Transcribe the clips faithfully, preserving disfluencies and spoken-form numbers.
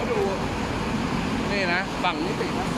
ดูนี่นะฝั่งนี้ติดนะ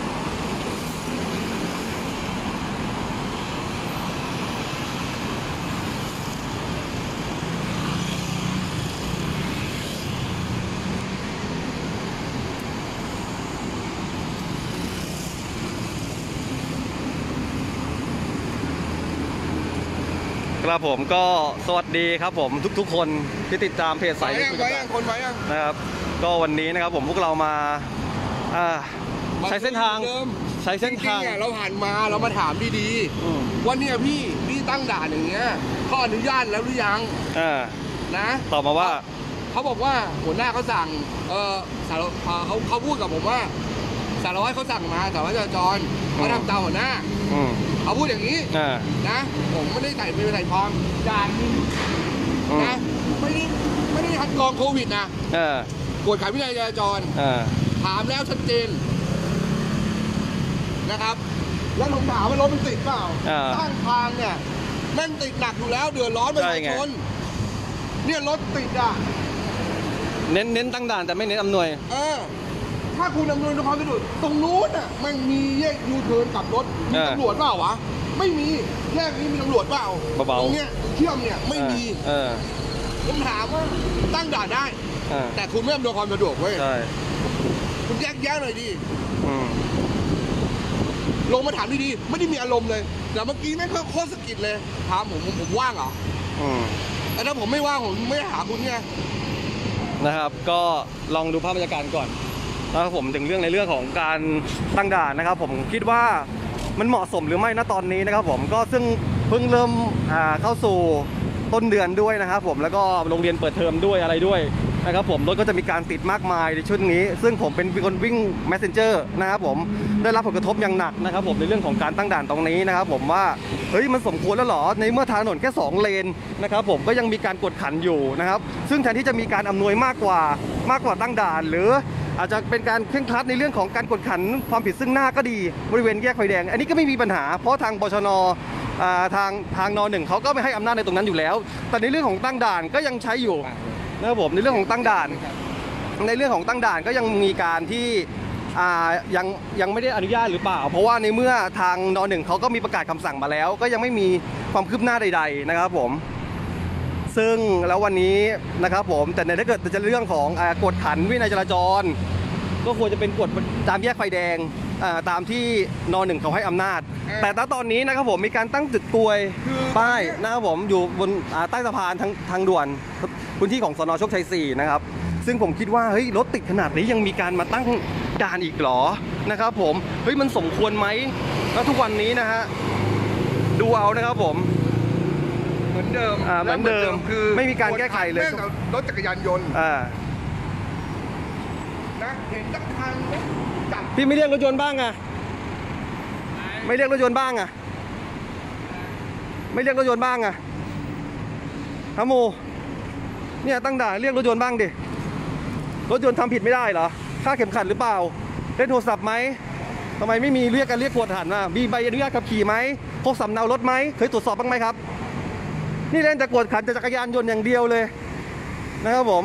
ครับผมก็สวัสดีครับผมทุกๆคนที่ติดตามเพจสายลุยคุยกันนะครับก็วันนี้นะครับผมพวกเรามาใช้เส้นทางใช้เส้นทางเราผ่านมาเรามาถามดีๆว่าเนี่ยพี่พี่ตั้งด่านอย่างเงี้ยเขาอนุญาตแล้วหรือยังนะตอบมาว่าเขาบอกว่าหัวหน้าเขาสั่งเออสารเขาเขาพูดกับผมว่าสารวัตรเขาสั่งมาสารวัตรจราจรเขาทำตามหัวหน้าเขาพูดอย่างนี้นะผมไม่ได้ใส่ไปใส่พร้อมด่านนะไม่ได้ไม่ได้คัดกรองโควิดนะกวดขันวินัยจราจรถามแล้วชัดเจนนะครับแล้วผมถามว่ารถมันติดเปล่าข้างทางเนี่ยแม่งติดหนักอยู่แล้วเดือดร้อนประชาชนเนี่ยรถติดอ่ะเน้นเน้นตั้งด่านแต่ไม่เน้นอำนวยเออถ้าคุณอำนวยความสะดวกตรงนู้นอ่ะมันมีแยกยูเทิร์นกลับรถมีตำรวจเปล่าวะไม่มีแยกนี้มีตำรวจเปล่าตรงเนี้ยเชื่อมเนี่ยไม่มีผมถามว่าตั้งด่านได้แต่คุณไม่อำนวยความสะดวกเว้ยคุณแยกแยะหน่อยดิลงมาถามดีๆไม่ได้มีอารมณ์เลยแต่เมื่อกี้แม่งโคตรสกิดเลยถามผมผมว่างเหรอแต่ถ้าผมไม่ว่างผมไม่หาคุณไงนะครับก็ลองดูภาพบรรยากาศก่อนนะครับผมถึงเรื่องในเรื่องของการตั้งด่านนะครับผมคิดว่ามันเหมาะสมหรือไม่ณตอนนี้นะครับผมก็ซึ่งเพิ่งเริ่มเข้าสู่ต้นเดือนด้วยนะครับผมแล้วก็โรงเรียนเปิดเทอมด้วยอะไรด้วยนะครับผมรถก็จะมีการติดมากมายในชุดนี้ซึ่งผมเป็นคนวิ่ง Messenger นะครับผมได้รับผลกระทบอย่างหนักนะครับผมในเรื่องของการตั้งด่านตรงนี้นะครับผมว่าเฮ้ยมันสมควรแล้วหรอในเมื่อทางถนนแค่สองเลนนะครับผมก็ยังมีการกดขันอยู่นะครับซึ่งแทนที่จะมีการอำนวยมากกว่ามากกว่าตั้งด่านหรืออาจจะเป็นการเคร่งครัดในเรื่องของการกดขันความผิดซึ่งหน้าก็ดีบริเวณแยกไฟแดงอันนี้ก็ไม่มีปัญหาเพราะทางบชน.ทางทางน.หนึ่งเขาก็ไม่ให้อำนาจในตรงนั้นอยู่แล้วแต่ในเรื่องของตั้งด่านก็ยังใช้อยู่นะครับผมในเรื่องของตั้งด่านในเรื่องของตั้งด่านก็ยังมีการที่ยังยังไม่ได้อนุญาตหรือเปล่าเพราะว่าในเมื่อทางน.หนึ่งเขาก็มีประกาศคำสั่งมาแล้วก็ยังไม่มีความคืบหน้าใดๆนะครับผมซึ่งแล้ววันนี้นะครับผมแต่ในถ้าเกิดจะเรื่องของกฎขันวินัยจราจรก็ควรจะเป็นกฎตามแยกไฟแดงตามที่น.หนึ่งเขาให้อำนาจแต่ณตอนนี้นะครับผมมีการตั้งจุดกลวยป้ายนะครับผมอยู่บนใต้สะพานทางทางด่วนพื้นที่ของสน.โชคชัยสี่นะครับซึ่งผมคิดว่าเฮ้ยรถติดขนาดนี้ยังมีการมาตั้งด่านอีกหรอนะครับผมเฮ้ยมันสมควรไหมแล้วทุกวันนี้นะฮะดูเอานะครับผมเหมือนเดิมเหมือนเดิมคือไม่มีการแก้ไขเลยรถจักรยานยนต์นะเห็นจักรยานจับพี่ไม่เรียกรถยนต์บ้างอะไม่เรียกรถยนต์บ้างอะไม่เรียกรถยนต์บ้างอะฮะโมเนี่ยตั้งด่านเรียกรถยนต์บ้างดิรถยนต์ทำผิดไม่ได้เหรอค่าเข็มขัดหรือเปล่าเล่นโทรศัพท์ไหมทำไมไม่มีเรียกกันเรียกกวดขันมามีใบอนุญาตขับขี่ไหมพกสำเนารถไหมเคยตรวจสอบบ้างไหมครับนี่เล่นจะกวดขันจักรยานยนต์อย่างเดียวเลยนะครับผม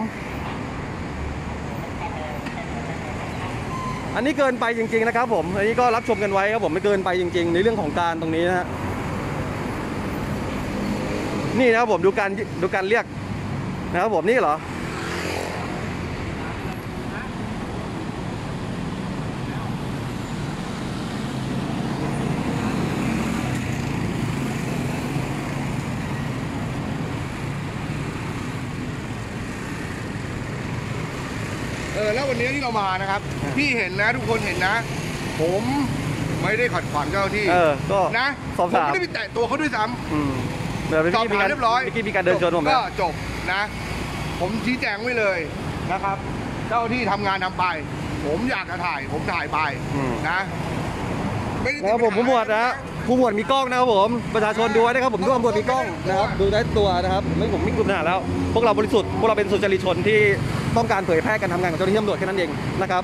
อันนี้เกินไปจริงๆนะครับผมอันนี้ก็รับชมกันไว้ครับผมไม่เกินไปจริงๆในเรื่องของการตรงนี้นะฮะนี่นะครับผมดูการดูการเรียกนะครับผมนี่เหรอเออแล้ววันนี้ที่เรามานะครับพี่เห็นนะทุกคนเห็นนะผมไม่ได้ขัดขวางเจ้าที่เออก็นะผมไม่ได้ไปแตะตัวเขาด้วยซ้ำสอบถามเรียบร้อยเมื่อกี้มีการเดินชนผมก็จบนะผมชี้แจงไว้เลยนะครับเจ้าที่ทำงานทำไปผมอยากจะถ่ายผมถ่ายไปนะแล้วผมผู้หมวดนะผู้หมวดมีกล้องนะครับผมประชาชนดูไว้นะครับผมทุกตำรวจมีกล้องนะครับดูได้ตัวนะครับไม่ผมไม่กลุ่มหนาแล้วพวกเราบริสุทธิ์พวกเราเป็นสุจริตชนที่ต้องการเผยแพร่การทำงานของเจ้าหน้าที่ตำรวจแค่นั้นเองนะครับ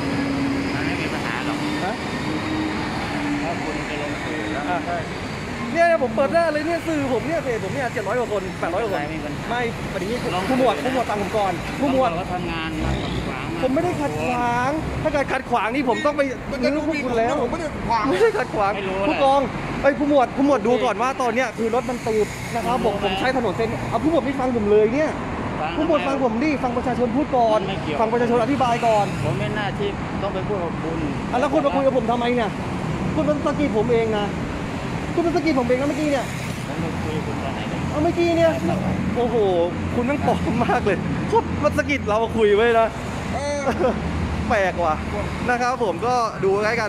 ไม่มีปัญหาหรอกถ้าคุณไปลงสื่อแล้วเนี่ยผมเปิดหน้าเลยเนี่ยสื่อผมเนี่ยเพจผมเนี่ยเจ็ดร้อยกว่าคนแปดร้อยกว่าคนไม่ประเด็นนี้ผู้หมวดผู้หมวดฟังผมก่อนผู้หมวดก็ทำงานมาขัดขวางผมไม่ได้ขัดขวางถ้าเกิดขัดขวางนี่ผมต้องไปนึกพวกคุณแล้วผมไม่ได้ขวางไม่ได้ขัดขวางผู้กองไอ้ผู้หมวดผู้หมวดดูก่อนว่าตอนเนี้ยคือรถมันตีบนะครับผมผมใช้ถนนเส้นเอาผู้หมวดไม่ฟังผมเลยเนี่ยผู้หมวดฟังผมดิฟังประชาชนพูดก่อนฟังประชาชนอธิบายก่อนผมเป็นหน้าที่ต้องไปพูดกับคุณอ่ะแล้วคุณมาคุยกับผมทำไมเนี่ยคุณเป็นสกีผมเองนะคุณเป็นสกีผมเองนะเมื่อกี้เนี่ยผมไปคุยกับคุณตอนไหนกันเอาเมื่อกี้เนี่ยโอ้โหคุณนั่งปลอมมากเลยพูดมาสกิดเรามาคุยไว้นะเออแปลกว่ะนะครับผมก็ดูใกล้กัน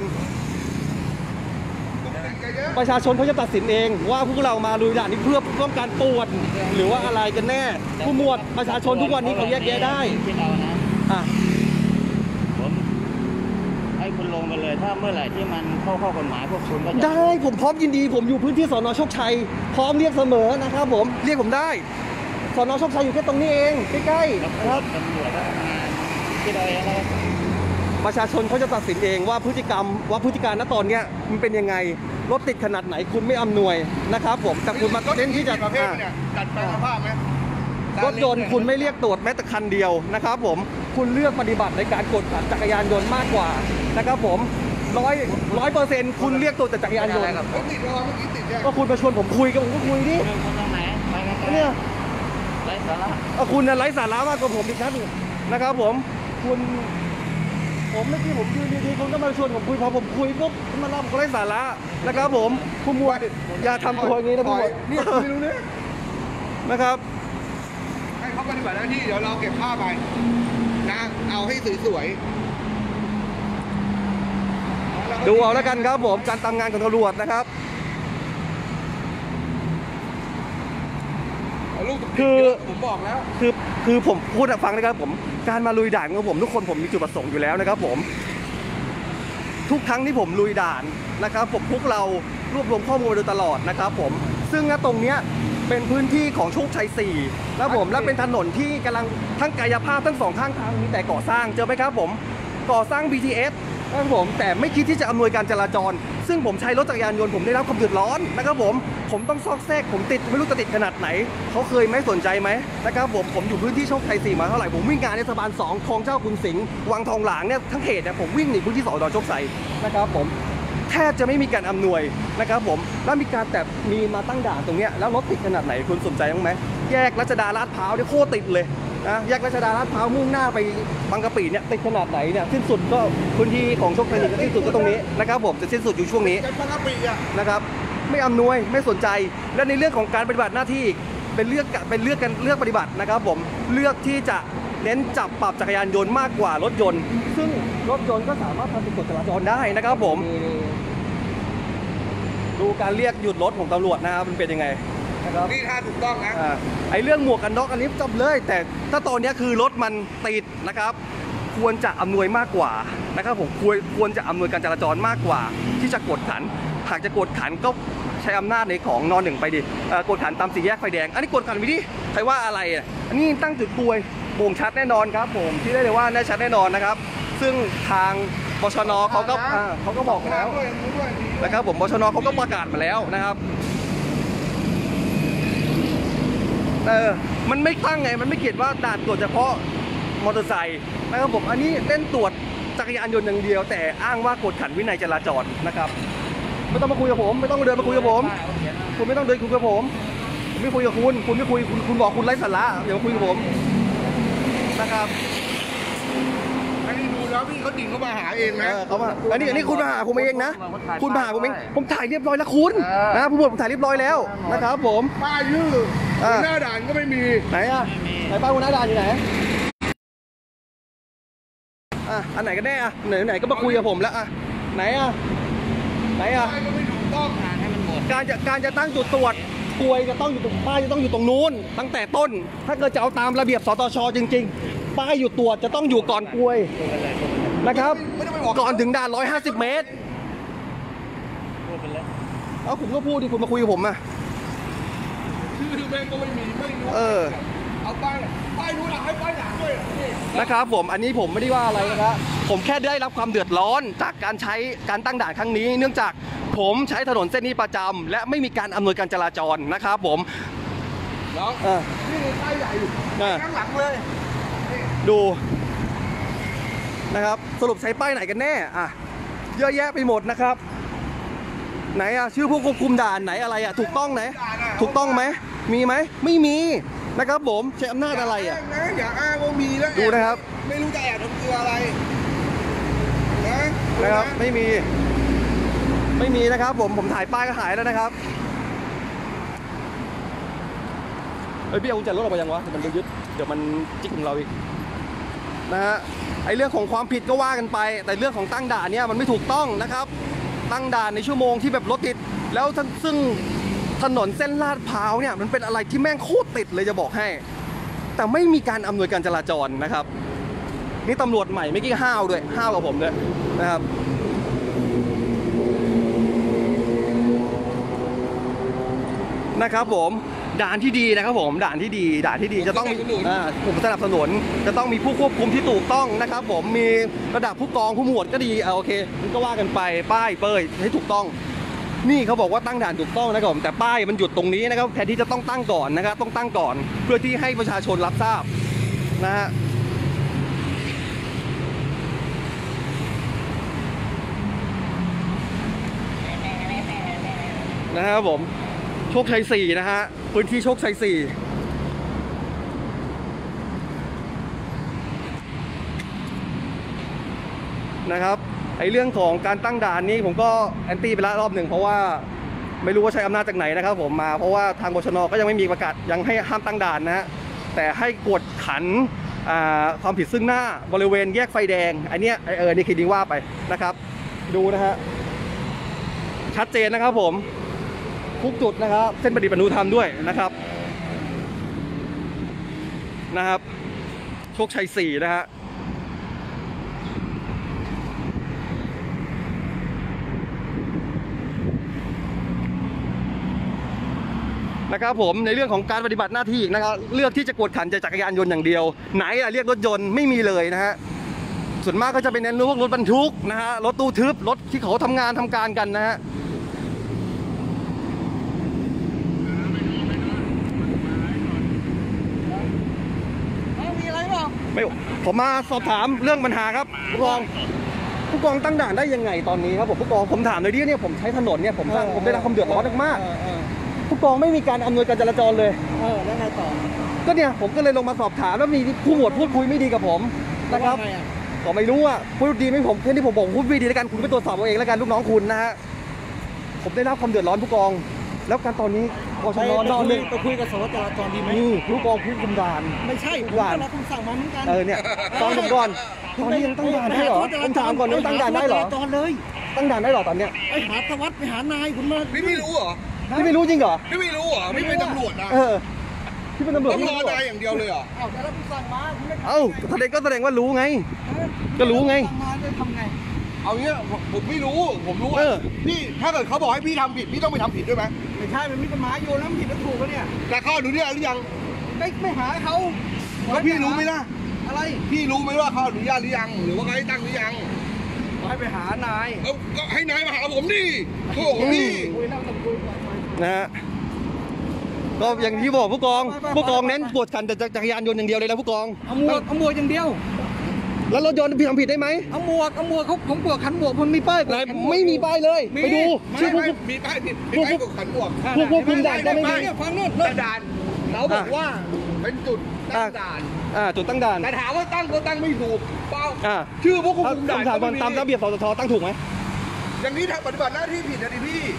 ประชาชนเขาจะตัดสินเองว่าพวกเรามาลุยด่านนี้เพื่อต้องการปวดหรือว่าอะไรกันแน่ผู้หมวดประชาชนทุกวันนี้เขาแยกแยะได้คิดเอานะอ่ะผมให้คุณลงไปเลยถ้าเมื่อไหร่ที่มันเข้าข้อกฎหมายพวกคุณก็จะได้ผมพร้อมยินดีผมอยู่พื้นที่สน.โชคชัยพร้อมเรียกเสมอนะครับผมเรียกผมได้สน.โชคชัยอยู่แค่ตรงนี้เองใกล้ๆนะครับตำรวจทำงานคิดเอาเองนะครับประชาชนเขาจะตัดสินเองว่าพฤติกรรมว่าพฤติการณตอนเนี้ยมันเป็นยังไงรถติดขนาดไหนคุณไม่อำนวยนะครับผมแต่คุณมาเน้นที่จะประเภทเนี่ยดัดแปลงสภาพไหมรถยนต์คุณไม่เรียกตรวจแม้แต่คันเดียวนะครับผมคุณเลือกปฏิบัติในการกดขันจักรยานยนต์มากกว่านะครับผมร้อยร้อยเปอร์เซ็นต์คุณเรียกตรวจแต่จักรยานยนต์ผมติดรอเมื่อกี้ติดเนี่ยก็คุณมาชวนผมคุยก็ผมก็คุยดิเรื่องคนตรงไหนไปกันเนี่ยไร้สาระเอาคุณน่ะไร้สาระมากกว่าผมอีกครับนะครับผมคุณผมเมื่อกี้ผมยืนดีๆคุณก็มาชวนผมคุยพอผมคุยปุ๊บมาเล่าผมก็ไร้สาระนะครับผมผู้หมวดอย่าทำตัวอย่างนี้นะผู้หมวดนี่ไม่รู้เนี่ยนะครับให้เขาปฏิบัติหน้าที่เดี๋ยวเราเก็บผ้าไปนะเอาให้สวยๆดูเอาแล้วกันครับผมการทำงานของตำรวจนะครับลูกคือผมบอกแล้วคือคือผมพูดให้ฟังนะครับผมการมาลุยด่านของผมทุกคนผมมีจุดประสงค์อยู่แล้วนะครับผมทุกครั้งที่ผมลุยด่านนะครับผมพวกเรารวบรวมข้อมูลโดยตลอดนะครับผมซึ่งณตรงเนี้ยเป็นพื้นที่ของโชคชัยสี่แล้วผมและเป็นถนนที่กำลังทั้งกายภาพทั้งสองข้างทางมีแต่ก่อสร้างเจอไหมครับผมก่อสร้าง บี ที เอส นะครับผมแต่ไม่คิดที่จะอำนวยการจราจรซึ่งผมใช้รถจักรยานยนต์ผมได้รับความเดือดร้อนนะครับผมผมต้องซอกแซกผมติดไม่รู้จะติดขนาดไหนเขาเคยไม่สนใจไหมนะครับผมผมอยู่พื้นที่โชคชัยสี่มาเท่าไหร่ผมวิ่งงานในเทศบาลสองคลองเจ้าคุณสิงห์วังทองหลางเนี่ยทั้งเขตเนี่ยผมวิ่งหนีพื้นที่สอนอโชคชัยนะครับผมแทบจะไม่มีการอำนวยนะครับผมแล้วมีการแต่มีมาตั้งด่านตรงเนี้ยแล้วรถติดขนาดไหนคุณสนใจบ้างไหมแยกรัชดาลาดพร้าวเนี่ยโคตรติดเลยนะแยกรัชดาลาดพร้าวมุ่งหน้าไปบางกะปิเนี่ยติดขนาดไหนเนี่ยสิ้นสุดก็พื้นที่ของโชคชัยก็สิ้นสุดก็ตรงนี้นะครับผมจะสิ้นสุดอยู่ช่วงนี้กันบางกะปิอ่ะนะครับไม่อำนวยไม่สนใจและในเรื่องของการปฏิบัติหน้าที่เป็นเลือกเป็นเลือกกันเลือกปฏิบัตินะครับผมเลือกที่จะเน้นจับปรับจักรยานยนต์มากกว่ารถยนต์ ซึ่งรถยนต์ก็สามารถทำเป็นกฎจราจรได้นะครับผมดูการเรียกหยุดรถของตำรวจนะครับมันเป็นยังไงนะครับนี่ถ้าถูกต้องนะอ่าไอ้เรื่องหมวกกันน็อกอันนี้จบเลย แต่ถ้าตอนนี้คือรถมันติดนะครับควรจะอำนวยมากกว่านะครับผมควรควรจะอำนวยการจราจรมากกว่า ที่จะกดขันหากจะกดขันก็ใช้อำนาจในของนอนหนึ่งไปดิเอ่อกดขันตามสี่แยกไฟแดงอันนี้กดขันไปดิใครว่าอะไรอ่ะอันนี้ตั้งจุดกลวยโบ่งชัดแน่นอนครับผมที่ได้เลยว่าแน่ชัดแน่นอนนะครับ ซึ่งทางบชนเขาก็อ่าเขาก็บอกแล้วด้วยด้วยดีนะครับผมบชนเขาก็ประกาศมาแล้วนะครับเออมันไม่ตั้งไงมันไม่เขียนว่าด่านตรวจเฉพาะมอเตอร์ไซค์นะครับผมอันนี้เล่นตรวจจักรยานยนต์อย่างเดียวแต่อ้างว่ากดขันวินัยจราจรนะครับไม่ต้องมาคุยกับผมไม่ต้องมาเดินมาคุยกับผมคุณไม่ต้องเดินคุยกับผมผมไม่คุยกับคุณคุณไม่คุยคุณคุณบอกคุณไร้สาระอย่ามาคุยกับผมนะครับอันนี้ดูแล้วพี่เขาดิ่งเข้ามาหาเองเอนะอเขามาอันนี้อันนี้คุณมาหาผมเองนะคุณมาหาผมเองผมถ่ายเรียบร้อยแล้วคุณนะผู้บวชผมถ่ายเรียบร้อยแล้วนะครับผมป้ายยืดหน้าด่านก็ไม่มีไหนอ่ะไหนป้าคุณน้าดานอยู่ไหนอ่ะอันไหนกันแน่อ่ะไหนไหนก็มาคุยกับผมแล้วอ่ะไหนอ่ะไหนอ่ะป้ายก็ไม่ถูกต้องงานให้มันหมดการจะการจะตั้งจุดตรวจกลวยจะต้องอยู่ตรงป้ายจะต้องอยู่ตรงนู้นตั้งแต่ต้น ถ้าเกิดจะเอาตามระเบียบสตชจริงๆป้ายอยู่ตรวจจะต้องอยู่ก่อนกลวยนะครับก่อนถึงด่านหนึ่งร้อยห้าสิบเมตรพูดไปเลยเอาคุณก็พูดดิคุณมาคุยกับผมอ่ะชื่อแม่งก็ไม่มีไม่รู้เออเอาป้ายป้ายนู้นให้ป้ายหลังด้วยนะครับผมอันนี้ผมไม่ได้ว่าอะไรนะครับผมแค่ได้รับความเดือดร้อนจากการใช้การตั้งด่านครั้งนี้ เนื่องจากผมใช้ถนนเส้นนี้ประจำและไม่มีการอำนวยการจราจรนะครับผมน้องนี่ป้ายใหญ่อยู่ข้างหลังเลยดูนะครับสรุปใช้ป้ายไหนกันแน่อ่ะเยอะแยะไปหมดนะครับไหนอ่ะชื่อผู้ควบคุมด่านไหนอะไรอ่ะถูกต้องไหนถูกต้องไหมมีไหมไม่มีนะครับผมใช้อำนาจอะไรอ่ะอย่าอ้างว่ามีแล้วดูนะครับไม่รู้จะแอบทำตัวอะไรนะนะครับไม่มีไม่มีนะครับผมผมถ่ายป้ายก็หายแล้วนะครับเฮ้ยพี่เอากุญแจรถออกไปยังวะเดี๋ยวมันยึดเดี๋ยวมันจิกของเราอีกนะฮะไอเรื่องของความผิดก็ว่ากันไปแต่เรื่องของตั้งด่านเนี่ยมันไม่ถูกต้องนะครับตั้งด่านในชั่วโมงที่แบบรถติดแล้วซึ่งถนนเส้นลาดพร้าวเนี่ยมันเป็นอะไรที่แม่งโคตรติดเลยจะบอกให้แต่ไม่มีการอำนวยการจราจรนะครับนี่ตำรวจใหม่ไม่กี่ห้าวด้วยห้าวกับผมด้วยนะครับนะครับผมด่านที่ดีนะครับผมด่านที่ดีด่านที่ดีจะต้องมีผมสนับสนุนจะต้องมีผู้ควบคุมที่ถูกต้องนะครับผมมีระดับผู้กองผู้หมวดก็ดีเอาโอเคมันก็ว่ากันไปป้ายเป้ยให้ถูกต้องนี่เขาบอกว่าตั้งด่านถูกต้องนะครับผมแต่ป้ายมันหยุดตรงนี้นะครับแทนที่จะต้องตั้งก่อนนะครับต้องตั้งก่อนเพื่อที่ให้ประชาชนรับทราบนะฮะนะครับผมโชคชัยสี่นะฮะพื้นที่โชคชัยสี่นะครับไอเรื่องของการตั้งด่านนี้ผมก็แอนตี้ไปแล้วรอบหนึ่งเพราะว่าไม่รู้ว่าใช้อำนาจจากไหนนะครับผมมาเพราะว่าทางบชน.ก็ยังไม่มีประกาศยังให้ห้ามตั้งด่านนะฮะแต่ให้กวดขันความผิดซึ่งหน้าบริเวณแยกไฟแดงไอเนี้ยเออนี่คือดีว่าไปนะครับดูนะฮะชัดเจนนะครับผมทุกจุดนะครับเส้นปฏิบัติธรรมด้วยนะครับนะครับโชคชัยสี่นะฮะนะครับผมในเรื่องของการปฏิบัติหน้าที่นะครับเลือกที่จะกวดขันจักรยานยนต์อย่างเดียวไหนอะเรียกรถยนต์ไม่มีเลยนะฮะส่วนมากก็จะเป็นเน้นพวกรถบรรทุกนะฮะรถตู้ทึบรถที่เขาทำงานทำการกันนะฮะไม่ผมมาสอบถามเรื่องปัญหาครับผู้กองผู้กองตั้งด่านได้ยังไงตอนนี้ครับผมผู้กองผมถามเลยดิเนี่ยผมใช้ถนนเนี่ยผมสร้างผมได้รับความเดือดร้อนมากผู้กองไม่มีการอำนวยการจราจรเลยเออแล้วไงต่อก็เนี่ยผมก็เลยลงมาสอบถามแล้วมีผู้หมวดพูดคุยไม่ดีกับผมนะครับก็ไม่รู้อ่ะพูดดีไม่ผมแค่ที่ผมบอกพูดไม่ดีแล้วกันคุณไปตรวจสอบเอาเองแล้วกันลูกน้องคุณนะฮะผมได้รับความเดือดร้อนผู้กองแล้วการตอนนี้บชน.นอนเลยไปคุยกับสารวัตรจราจรดีไหมนี่ผู้กองผู้คุมด่านไม่ใช่ผมก็รับคำสั่งมาเหมือนกันเออเนี่ยตอนผมก่อนตอนนี้ยังตั้งด่านได้หรอผมถามก่อนยังตั้งด่านได้หรอตอนเลยตั้งด่านได้หรอตอนเนี้ยไอ้หาสารวัตรไปหานายคุณมาพี่ไม่รู้เหรอพี่ไม่รู้จริงเหรอพี่ไม่รู้เหรอพี่เป็นตำรวจนะเออพี่เป็นตำรวจต้องรอนายอย่างเดียวเลยเหรอเอ้าแต่รับคำสั่งมาเอ้าแสดงก็แสดงว่ารู้ไงก็รู้ไงมาจะทำไงเอาเงี้ยผมไม่รู้ผมรู้ว่าพี่ถ้าเกิดเขาบอกให้พี่ทำผิดพี่ต้องไปทำผิดด้วยไหมไม่ใช่มันมีกฎหมายอยู่แล้วผิดแล้วถูกแล้วเนี่ยแต่เขาอนุญาตหรือยังไม่ไม่หาเขาแล้วพี่รู้ไหมล่ะอะไรพี่รู้ไหมว่าเขาอนุญาตหรือยังหรือว่าเขาให้ตั้งหรือยังให้ไปหานายเออก็ให้นายมาหาผมดิโอ้โหพี่นะฮะก็อย่างที่บอกผู้กองผู้กองเน้นกวดขันแต่จักรยานยนต์อย่างเดียวเลยนะผู้กองเอาหมวกเอาหมวกอย่างเดียวแล้วรถยนต์พี่ทำผิดได้ไหมเอาหมวกเอาหมวกเขาผมหมวกขันหมวกมันมีป้ายไหนไม่มีป้ายเลยไปดูชื่อผู้มีป้ายผิดมีป้ายขันหมวกผู้ควบคุมด่านก็ไม่มีฟังนู่นด่านเขาบอกว่าเป็นจุดตั้งด่านอ่าจุดตั้งด่านแต่ถามว่าตั้งก็ตั้งไม่ถูกเปล่าชื่อผู้ควบคุมด่านตามระเบียบสตชตั้งถูกไหมอย่างนี้ถ้าปฏิบัติหน้าที่ผิดนะดิพี่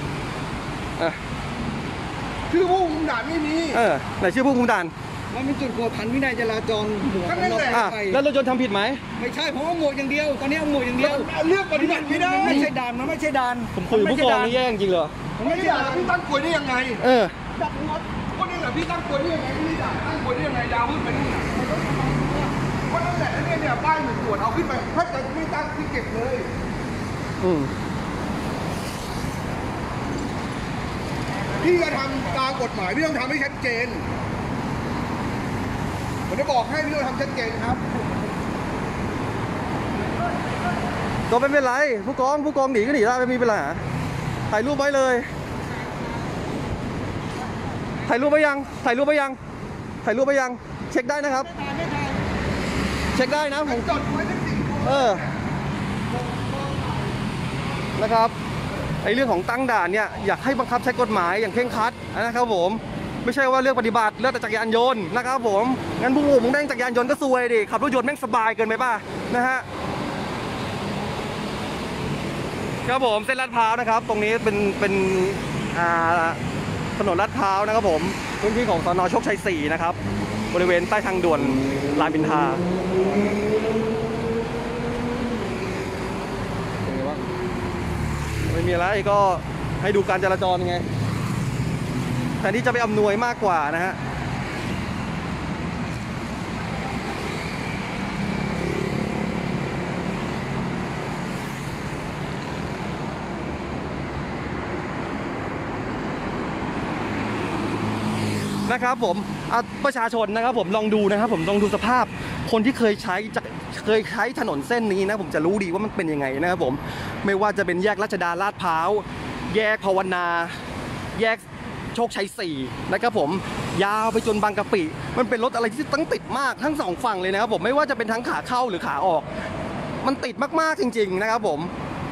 ชื่อผู้คุมด่านไม่มีเออไหนชื่อผู้คุมด่านมันเป็นจุดกวดขันวินัยจราจรหมวกกันน็อกไปแล้วรถยนต์ทำผิดไหมไม่ใช่ผมว่าหมวกอย่างเดียวตอนนี้เอาหมวกอย่างเดียวเลือกปฏิบัติไม่ได้ไม่ใช่ด่านมันไม่ใช่ด่านผมคุยผู้กองนี่แย่จริงเหรอไม่ใช่ด่านพี่ตั้งกลวยได้ยังไงเออจับงดก็นี่แหละพี่ตั้งกลวยได้ยังไงพี่ด่านตั้งกลวยได้ยังไงดาวขึ้นไปนู่นก็นั่นแหละเนี่ยเนี่ยป้ายหนึ่งตรวจเอาขึ้นไปถ้าจะไม่ตั้งพี่เก็บเลยอืมพี่จะทำตามกฎหมายพี่ต้องทำให้ชัดเจนมันจะบอกให้พี่ต้องทำชัดเจนครับก็ไม่เป็นไรผู้กองผู้กองหนีก็หนีได้ไม่มีปัญหาถ่ายรูปไว้เลยถ่ายรูปไปยังถ่ายรูปไปยังถ่ายรูปไปยังเช็คได้นะครับเช็คได้นะผมจดไว้ทั้งสี่ตัวเออนะครับไอ้เรื่องของตั้งด่านเนี่ยอยากให้บังคับใช้กฎหมายอย่างเคร่งครัดนะครับผมไม่ใช่ว่าเลือกปฏิบัติเลือกแต่จักรยานยนต์นะครับผมงั้นพวกผมได้จักรยานยนต์ก็ซวยดิขับรถยนต์แม่งสบายเกินไปป่ะนะฮะครับผมเส้นลาดพร้าวนะครับตรงนี้เป็นเป็นอ่าถนนลาดพร้าวนะครับผมพื้นที่ของสน.โชคชัยสี่นะครับบริเวณใต้ทางด่วนรามอินทราไม่มีอะไรก็ให้ดูการจราจรไงแทนที่จะไปอำนวยมากกว่านะฮะนะครับผมประชาชนนะครับผมลองดูนะครับผมลองดูสภาพคนที่เคยใช้เคยใช้ถนนเส้นนี้นะผมจะรู้ดีว่ามันเป็นยังไงนะครับผมไม่ว่าจะเป็นแยกรัชดาลาดพร้าวแยกภาวนาแยกโชคชัยสี่นะครับผมยาวไปจนบางกะปิมันเป็นรถอะไรที่ตั้งติดมากทั้งสองฝั่งเลยนะครับผมไม่ว่าจะเป็นทั้งขาเข้าหรือขาออกมันติดมากๆจริงๆนะครับผม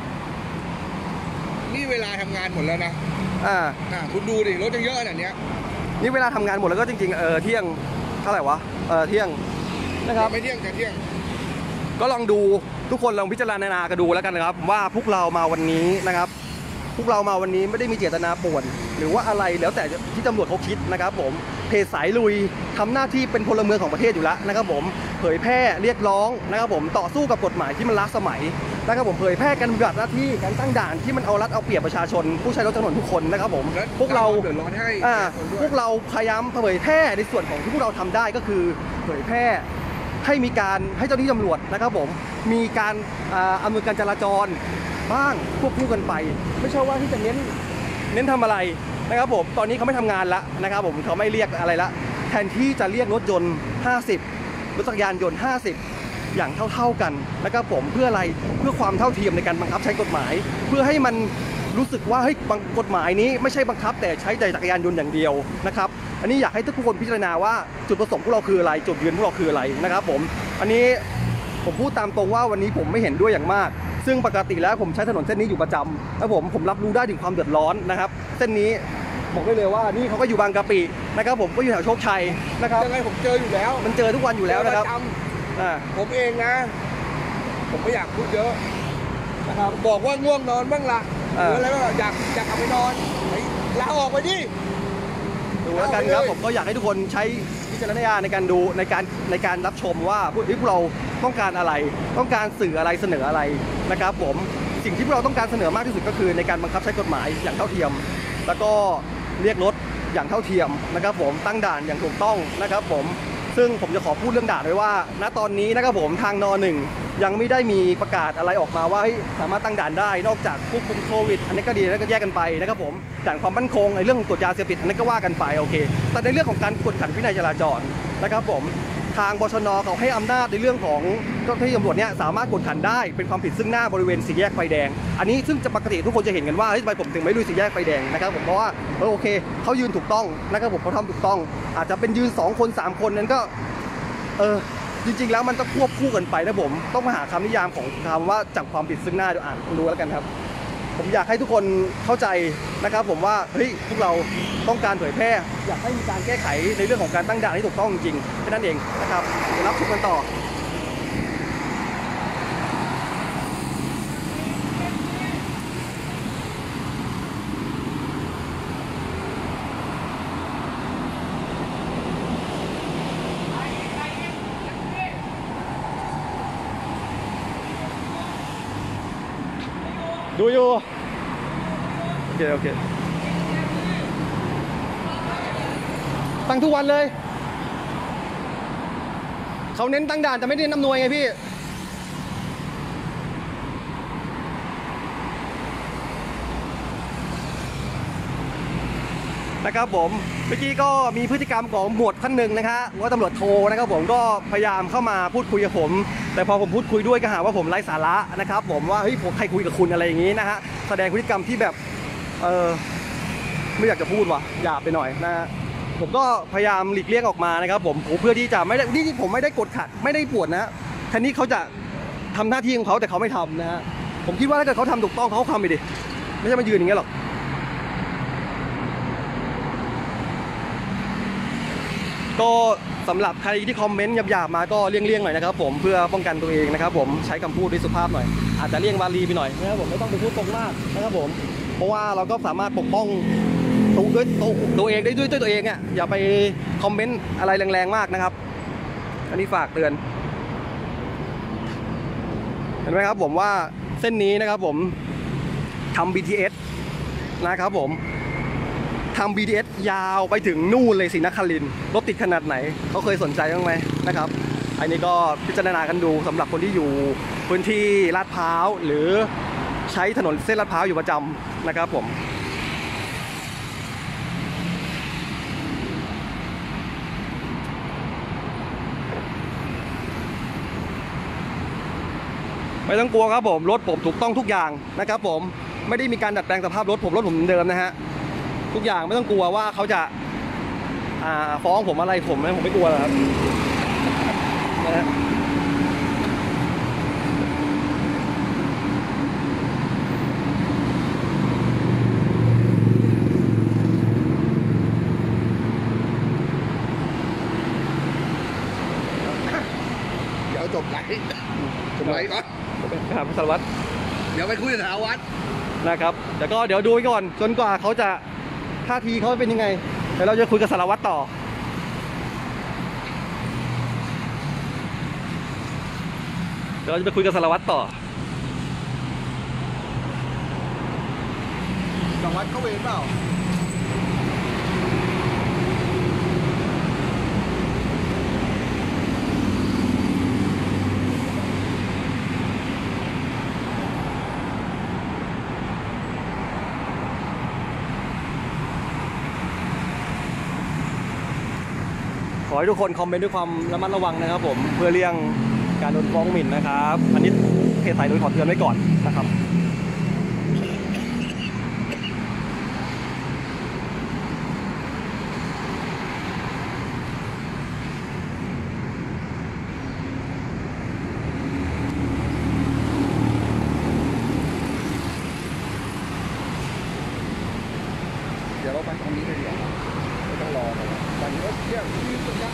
นี่เวลาทำงานหมดแล้วนะอ่าอ่าคุณดูดิรถยังเยอะขนาดเนี้ยนี่เวลาทำงานหมดแล้วก็จริงๆเออเที่ยงเท่าไหร่วะเออเที่ยงนะครับไม่เที่ยงจะเที่ยงก็ลองดูทุกคนลองพิจารณากันดูแล้วกันนะครับว่าพวกเรามาวันนี้นะครับพวกเรามาวันนี้ไม่ได้มีเจตนาป่วนหรือว่าอะไรแล้วแต่ที่ตำรวจเขาคิดนะครับผมเพจสายลุยทำหน้าที่เป็นพลเมืองของประเทศอยู่แล้วนะครับผมเผยแพร่เรียกร้องนะครับผมต่อสู้กับกฎหมายที่มันล้าสมัยนะครับผมเผยแพร่การปฏิบัติหน้าที่การตั้งด่านที่มันเอารัดเอาเปรียบประชาชนผู้ใช้รถถนนทุกคนนะครับผมพวกเราเดือดร้อนให้อ่าพวกเราพยายามเผยแพร่ในส่วนของที่พวกเราทำได้ก็คือเผยแพร่ให้มีการให้เจ้าหน้าที่ตำรวจนะครับผมมีการอำนวยการจราจรบ้างควบคู่กันไปไม่ใช่ว่าที่จะเน้นเน้นทำอะไรนะครับผมตอนนี้เขาไม่ทำงานแล้วนะครับผมเขาไม่เรียกอะไรละแทนที่จะเรียกรถยนต์ห้าสิบรถจักรยานยนต์ห้าสิบอย่างเท่าๆกันนะครับผมเพื่ออะไรเพื่อความเท่าเทียมในการบังคับใช้กฎหมายเพื่อให้มันรู้สึกว่าเฮ้ยกฎหมายนี้ไม่ใช่บังคับแต่ใช้แต่จักรยานยนต์อย่างเดียวนะครับอันนี้อยากให้ทุกคนพิจารณาว่าจุดประสงค์พวกเราคืออะไรจุดยืนพวกเราคืออะไรนะครับผมอันนี้ผมพูดตามตรงว่าวันนี้ผมไม่เห็นด้วยอย่างมากซึ่งปกติแล้วผมใช้ถนนเส้นนี้อยู่ประจำแล้วผมผมรับรู้ได้ถึงความเดือดร้อนนะครับเส้นนี้บอกได้เลยว่านี่เขาก็อยู่บางกะปินะครับผมก็อยู่แถวโชคชัยนะครับยังไงผมเจออยู่แล้วมันเจอทุกวันอยู่แล้วนะครับอ่าผมเองนะผมไม่อยากพูดเยอะนะครับบอกว่าง่วงนอนบ้างละหรืออะไรบ้างอยากอยากเอาไปนอนลาออกไปดิดูแล้วกันครับผมก็อยากให้ทุกคนใช้วิจารณญาณในการดูในการในการรับชมว่าพวกเราต้องการอะไรต้องการสื่ออะไรเสนออะไรนะครับผมสิ่งที่พวกเราต้องการเสนอมากที่สุดก็คือในการบังคับใช้กฎหมายอย่างเท่าเทียมแล้วก็เรียกรถอย่างเท่าเทียมนะครับผมตั้งด่านอย่างถูกต้องนะครับผมซึ่งผมจะขอพูดเรื่องด่านไว้ว่าณตอนนี้นะครับผมทางนอหนึ่งยังไม่ได้มีประกาศอะไรออกมาว่าสามารถตั้งด่านได้นอกจากควบคุมโควิดอันนี้ก็ดีแล้วก็แยกกันไปนะครับผมด่านความมั่นคงในเรื่องของตรวจยาเสพติดอันนี้ก็ว่ากันไปโอเคแต่ในเรื่องของการกวดขันวินัยจราจรนะครับผมทางบชน.เขาให้อำนาจในเรื่องของเจ้าหน้าที่ตำรวจเนี่ยสามารถกวดขันได้เป็นความผิดซึ่งหน้าบริเวณสี่แยกไฟแดงอันนี้ซึ่งจะปกติทุกคนจะเห็นกันว่าเฮ้ยทำไมผมถึงไม่ลุยสี่แยกไฟแดงนะครับผมเพราะว่าเออโอเคเขายืนถูกต้องนะครับผมเขาทำถูกต้องอาจจะเป็นยืนสองคนสามคนนั้นก็เออจริงๆแล้วมันต้องควบคู่กันไปนะผมต้องมาหาคำนิยามของคำว่าจากความผิดซึ่งหน้าดูอ่านดูแล้วกันครับผมอยากให้ทุกคนเข้าใจนะครับผมว่าเฮ้ยพวกเราต้องการเผยแพร่อยากให้มีการแก้ไขในเรื่องของการตั้งด่านที่ถูกต้องจริงๆแค่นั้นเองนะครับรับชมกันต่อดูอยู่โอเคโอเคตั้งทุกวันเลยเขาเน้นตั้งด่านแต่ไม่ได้นำหน่วยไงพี่ไปนะครับผมเมื่อกี้ก็มีพฤติกรรมของหมวดท่านหนึ่งนะครับว่าตำรวจโทรนะครับผมก็พยายามเข้ามาพูดคุยกับผม แต่พอผมพูดคุยด้วยก็หาว่าผมไร้สาระนะครับผมว่าเฮ้ยผมใครคุยกับคุณอะไรอย่างนี้นะฮะแสดงพฤติกรรมที่แบบเออไม่อยากจะพูดว่ะหยาบไปหน่อยนะฮะผมก็พยายามหลีกเลี่ยงออกมานะครับผมเพื่อที่จะไม่ได้ที่ผมไม่ได้กดขัดไม่ได้ปวดนะแทนนี้เขาจะทำหน้าที่ของเขาแต่เขาไม่ทำนะฮะผมคิดว่าถ้าเกิดเขาทำถูกต้องเขาทำไปดิไม่ใช่มายืนอย่างเงี้ยหรอกก็สำหรับใครที่คอมเมนต์หยาบๆมาก็เลี่ยงๆหน่อยนะครับผมเพื่อป้องกันตัวเองนะครับผมใช้คำพูดด้วยสุภาพหน่อยอาจจะเลี่ยงวาลีไปหน่อยนะครับผมไม่ต้องไปพูดตรงมากนะครับผมเพราะว่าเราก็สามารถปกป้องตัวด้วยตัวตัวเองได้ด้วยตัวเองอ่ะอย่าไปคอมเมนต์อะไรแรงๆมากนะครับอันนี้ฝากเตือนเห็นไหมครับผมว่าเส้นนี้นะครับผมทำ บี ที เอส นะครับผมทำ บี ที เอส ยาวไปถึงนู่นเลยศรีนครินทร์รถติดขนาดไหนเขาเคยสนใจบ้างไหมนะครับอันนี้ก็พิจารณากันดูสำหรับคนที่อยู่พื้นที่ลาดพร้าวหรือใช้ถนนเส้นลาดพร้าวอยู่ประจำนะครับผมไม่ต้องกลัวครับผมรถผมถูกต้องทุกอย่างนะครับผมไม่ได้มีการดัดแปลงสภาพรถผมรถผมเหมือนเดิมนะฮะทุกอย่างไม่ต้องกลัวว่าเขาจะอ่าฟ้องผมอะไรผมผมไม่กลัวหรอกครับนะฮะเดี๋ยวจบไลฟ์จบไลฟ์ก่อนครับสารวัตรเดี๋ยวไปคุยกับสารวัตรนะครับแต่ก็เดี๋ยวดูไว้ก่อนจนกว่าเขาจะท่าทีเขาเป็นยังไงเดี๋ยวเราจะคุยกับสารวัตรต่อเดี๋ยวเราจะไปคุยกับสารวัตรต่อสารวัตรเขาเวรเปล่าขอให้ทุกคนคอมเมนต์ด้วยความระมัดระวังนะครับผมเพื่อเลี่ยงการโดนฟ้องหมิ่นนะครับอันนี้เพจสายโดยขอเตือนไว้ก่อนนะครับเดี๋ยวเราไปตรงนี้เลยเดี๋ยวไม่ต้องรอเลยตอนนี้ก็เที่ยงที่สุดยอด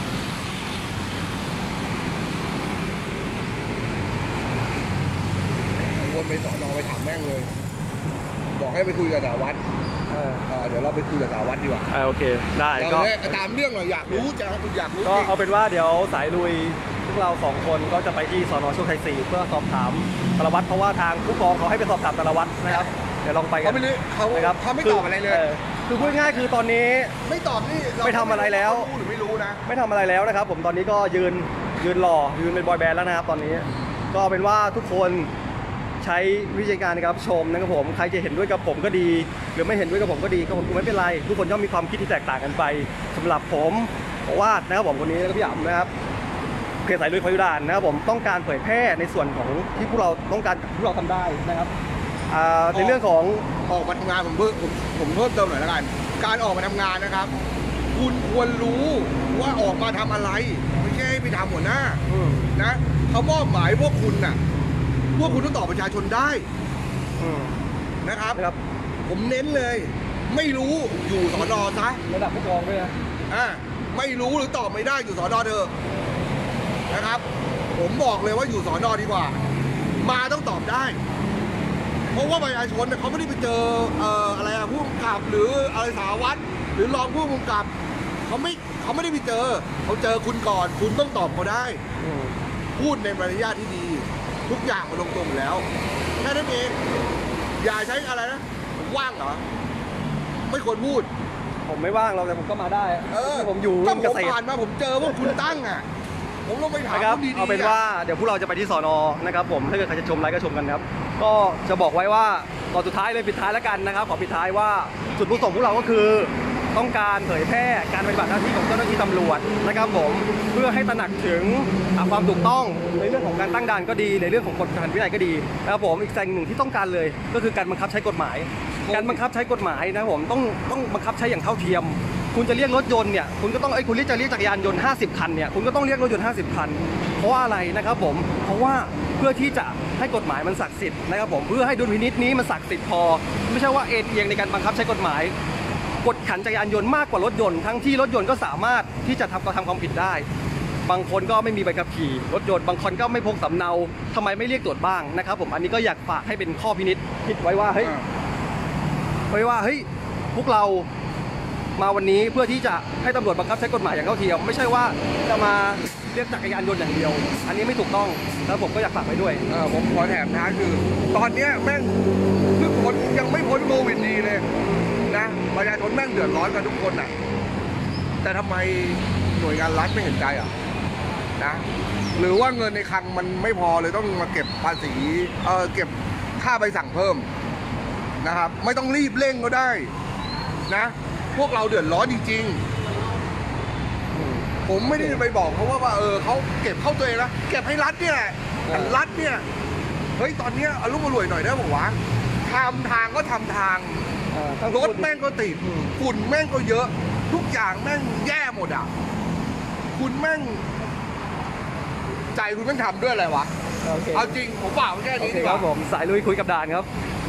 วนไปสอนอไปถามแม่งเลยบอกให้ไปคุยกับสารวัตรเออเดี๋ยวเราไปคุยกับสารวัตรดีกว่าโอเคได้ก็ตามเรื่องหน่อยอยากรู้จะอยากรู้ก็เอาเป็นว่าเดี๋ยวสายลุยพวกเราสองคนก็จะไปที่สน.โชคชัยสี่เพื่อสอบถามสารวัตรเพราะว่าทางผู้กองเขาให้ไปสอบถามสารวัตรนะครับเดี๋ยวลองไปกันเขาไม่รู้เขาเขาไม่ตอบอะไรเลยคือพูดง่ายคือตอนนี้ไม่ตอบนี่ไม่ทำอะไรแล้วรู้หรือไม่รู้นะไม่ทำอะไรแล้วนะครับผมตอนนี้ก็ยืนยืนรอยืนเป็นบอยแบนด์แล้วนะครับตอนนี้ก็เป็นว่าทุกคนใช้วิธีการนะครับชมนะครับผมใครจะเห็นด้วยกับผมก็ดีหรือไม่เห็นด้วยกับผมก็ดีก็ผมไม่เป็นไรทุกคนย่อมมีความคิดที่แตกต่างกันไปสำหรับผมวาดนะครับผมคนนี้แล้วก็พี่อ๋ำนะครับเพจสายลุยพยุดานนะครับผมต้องการเผยแพร่ในส่วนของที่พวกเราต้องการพวกเราทำได้นะครับในเรื่องของออกมาทำงานผมเพิ่มผมผมเพิ่มเติมหน่อยแล้วกันการออกมาทำงานนะครับคุณควรรู้ว่าออกมาทำอะไรไม่ใช่ไปทำหัวหน้านะเขามอบหมายพวกคุณน่ะพวกคุณต้องตอบประชาชนได้นะครับผมเน้นเลยไม่รู้อยู่สน.ซะระดับผู้กองด้วยนะอ่าไม่รู้หรือตอบไม่ได้อยู่สน.เถอะนะครับผมบอกเลยว่าอยู่สน.ดีกว่ามาต้องตอบได้เพราะว่าประชาชนเขาไม่ได้ไปเจอเอ่ออะไรอะผู้กำกับหรืออะไรสารวัตรหรือรองผู้กำกับเขาไม่เขาไม่ได้ไปเจอเขาเจอคุณก่อนคุณต้องตอบเขาได้พูดในมารยาทที่ดีทุกอย่างมันลงตัวหมดแล้วแค่นั้นเองอย่าใช้อะไรนะว่างเหรอไม่ควรพูดผมไม่ว่างเราแต่ผมก็มาได้เออผมอยู่ก็ผมผ่านมาผมเจอว่าคุณตั้งอ่ะผมลงไปถามคุณดีๆเอาเป็นว่าเดี๋ยวพวกเราจะไปที่สน.นะครับผมถ้าเกิดใครจะชมไลฟ์ก็ชมกันครับก็จะบอกไว้ว่าตอนสุดท้ายเลยปิดท้ายแล้วกันนะครับขอปิดท้ายว่าจุดประสงค์พวกเราก็คือต้องการเผยแพร่การปฏิบัติหน้าที่ของเจ้าหน้าที่ตำรวจนะครับผมเพื่อให้ตระหนักถึงความถูกต้องในเรื่องของการตั้งด่านก็ดีในเรื่องของกฎการวินัยก็ดีนะครับผมอีกสิ่งหนึ่งที่ต้องการเลยก็คือการบังคับใช้กฎหมายการบังคับใช้กฎหมายนะครับผมต้องต้องบังคับใช้อย่างเท่าเทียมคุณจะเรียกรถยนต์เนี่ยคุณก็ต้องไอ้คุณเรียกจะเรียกจักรยานยนต์ห้าสิบคันเนี่ยคุณก็ต้องเรียกรถยนต์ห้าสิบคันเพราะว่าอะไรนะครับผมเพราะว่าเพื่อที่จะให้กฎหมายมันศักดิ์สิทธิ์นะครับผมเพื่อให้ดุลพินิจนี้มันศักดิ์สิทธิ์พอไม่ใช่ว่าเอ็นเอียงในการบังคับใช้กฎหมายกดขันจักรยานยนต์มากกว่ารถยนต์ทั้งที่รถยนต์ก็สามารถที่จะทำกระทำความผิดได้บางคนก็ไม่มีใบขับขี่รถยนต์บางคนก็ไม่พกสำเนาทำไมไม่เรียกตรวจบ้างนะครับผมอันนี้ก็อยากฝากให้เป็นข้อพินิจคิดไว้ว่าเฮ้ยไว้ว่าเฮ้ยพวกเรามาวันนี้เพื่อที่จะให้ตำรวจบังคับใช้กฎหมายอย่างเท่าเทียมไม่ใช่ว่าจะมาเรียกจักรยานยนต์อย่างเดียวอันนี้ไม่ถูกต้องแล้วผมก็อยากฝากไว้ด้วยเออผมขอแถมท้ายคือ ตอนเนี้ยแม่งคือคนยังไม่พ้นโควิดดีเลยนะประชาชนแม่งเดือดร้อนกันทุกคนอ่ะแต่ทำไมหน่วยงานรัฐไม่เห็นใจอ่ะนะหรือว่าเงินในคลังมันไม่พอเลยต้องมาเก็บภาษีเออเก็บค่าใบสั่งเพิ่มนะครับไม่ต้องรีบเร่งก็ได้นะพวกเราเดือดร้อนจริงๆผมไม่ได้ไปบอกเขาว่าว่าเออเขาเก็บเข้าตัวเองนะเก็บให้รัฐเนี่ยรัฐเนี่ยเฮ้ยตอนเนี้ยอารมณ์รวยหน่อยได้บอกว่าทำทางก็ทำทางรถแม่งก็ติดฝุ่นแม่งก็เยอะทุกอย่างแม่งแย่หมดอ่ะคุณแม่งใจคุณแม่งทำด้วยอะไรวะเอาจริงผมฝากไว้แค่นี้ดีกว่าครับผมสายลุยคุยกับด่านครับ